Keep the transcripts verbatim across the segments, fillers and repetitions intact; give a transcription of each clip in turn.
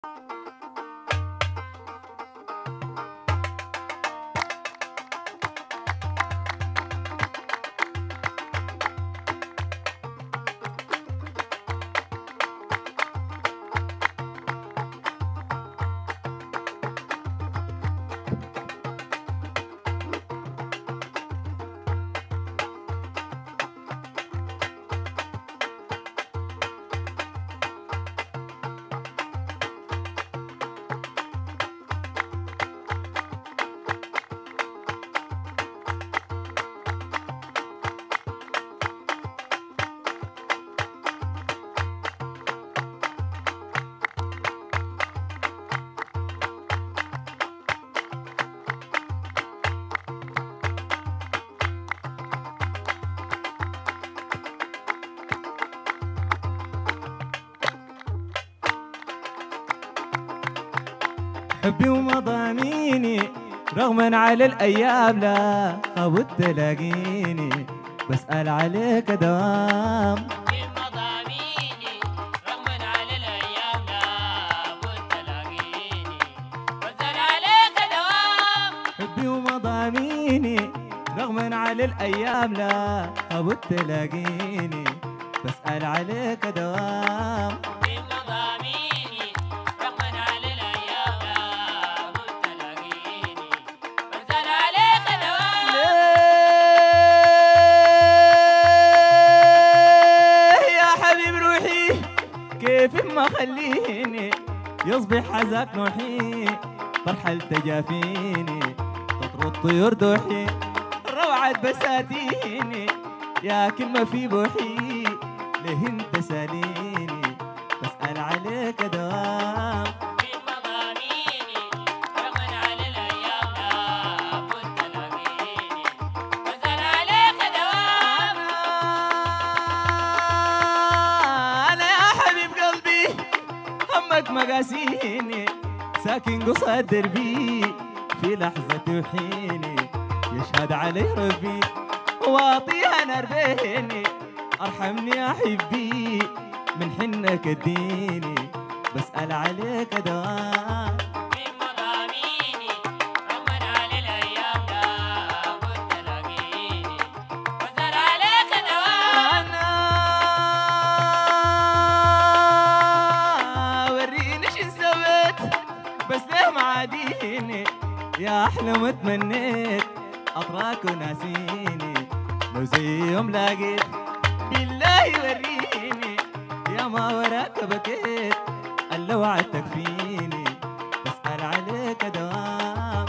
حبي ومضاميني رغما على الأيام لا خابت تلاقيني بسأل عليك دوام. حبي ومضاميني رغما على الأيام لا خابت تلاقيني بسأل عليك دوام. حبي ومضاميني رغما على الأيام لا خابت تلاقيني بسأل عليك دوام. كيف ما خليني يصبح حزاك نوحي فرحة تجافيني تطرد طيور دوحي روعة بساتيني يا كلمة في بوحي ليه انت ساليني بسأل عليك دوام. مقاسيني ساكن قصاد دربي في لحظة توحيني يشهد علي ربي واعطيها نار بيني ارحمني يا حبي من حنك اديني بسأل عليك دوام. بس ليه معاديني يا أحلى ما تمنيت أطراك وناسيني لو زي يوم لاقيت بالله وريني يا ما وراك بكيت إلا وعدتك فيني بسأل عليك دوام.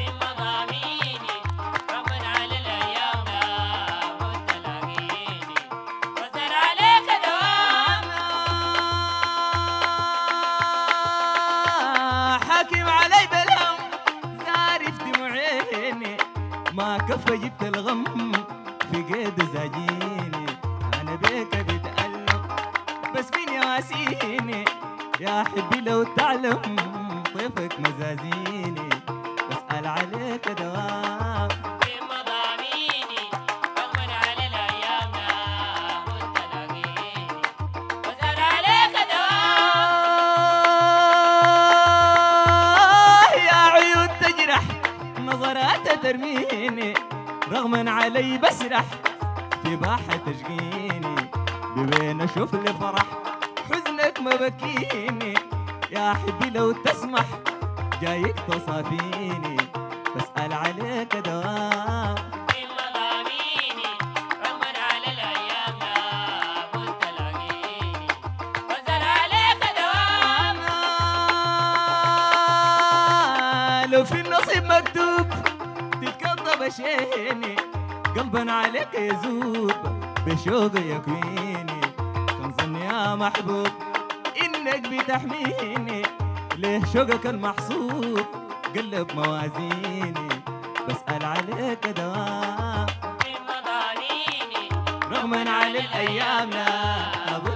حاكم علي بلم زارف دموعيني ما كفى جبت الغم في قيد زاجيني انا بيك بتألم بس مين يواسيني يا حبي لو تعلم طيفك مزازيني بسأل عليك دوام. نظرات ترميني رغما علي بسرح في باحة تشقيني بوين اشوف لي فرح حزنك ما بكيني يا حبي لو تسمح جايك تصافيني بسأل عليك دوام. لو في النصيب مكتوب تتكضى بشيني قلبا عليك يذوب بشوق يكويني كان ظني يا محبوب انك بتحميني ليه شوقك المحسوب قلب موازيني بسأل عليك دوام. رغما على الأيام لا